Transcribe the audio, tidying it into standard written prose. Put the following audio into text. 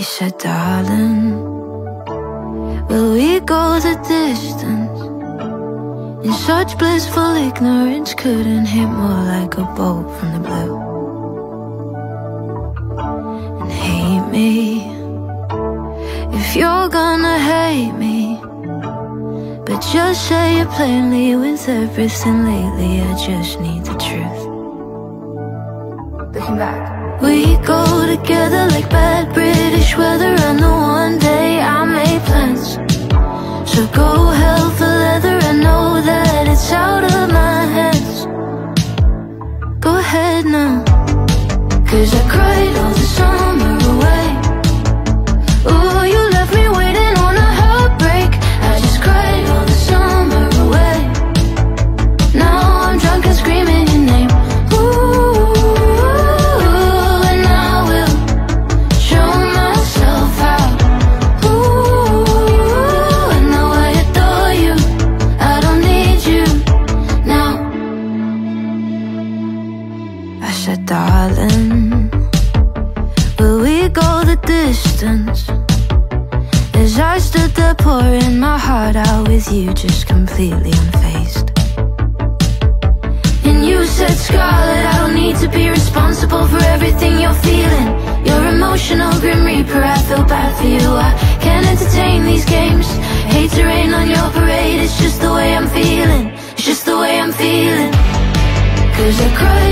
said, darling, will we go the distance? In such blissful ignorance, couldn't hit more like a bolt from the blue. And hate me if you're gonna hate me, but just say it plainly. With everything lately, I just need the truth. Looking back, we go together like bad British weather. I know one day I made plans, so go hell for leather. I know that it's out of my hands. Go ahead now, 'cause I cried all the summer away. Ooh, you left me waiting on a heartbreak. I just cried all the summer away. Now I'm drunk and screaming your name. Ooh, and I will show myself out. Ooh, and now I adore you. I don't need you now. I said, darling, will we go the distance? As I stood there pouring my heart out with you, just completely unfazed. And you said, Scarlett, I don't need to be responsible for everything you're feeling. You're emotional Grim Reaper, I feel bad for you. I can't entertain these games. Hate to rain on your parade. It's just the way I'm feeling. It's just the way I'm feeling. 'Cause I cried